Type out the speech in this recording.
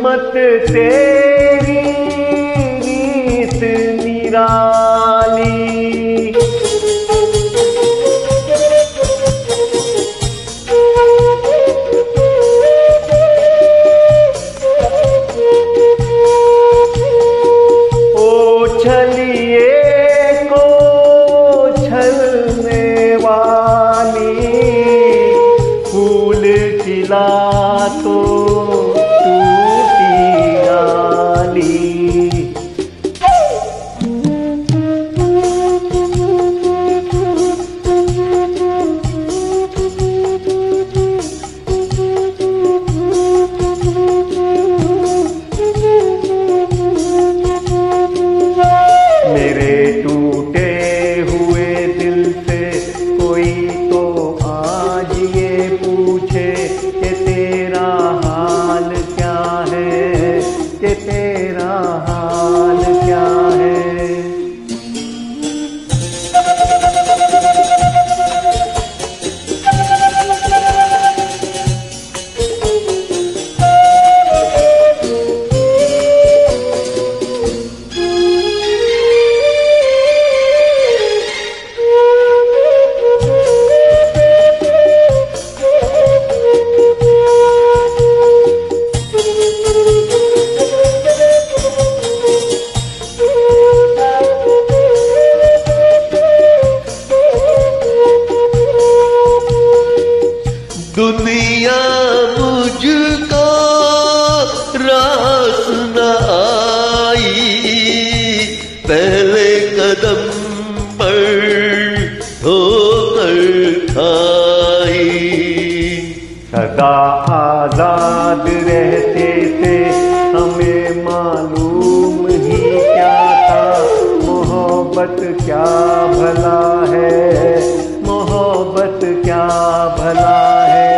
हिम्मत तेरी रीत निराली। ओ छलिए को छलने वाली, फूल खिला तो मेरे टूटे हुए दिल से कोई तो आज ये पूछे कि तेरा हाल क्या है, कि तेरा हाल क्या है। दुनिया मुझको रास न आई, पहले कदम पर ठोकर खाई। सदा आजाद रहते थे, हमें मालूम ही क्या था मोहब्बत क्या भला है, मोहब्बत क्या भला है।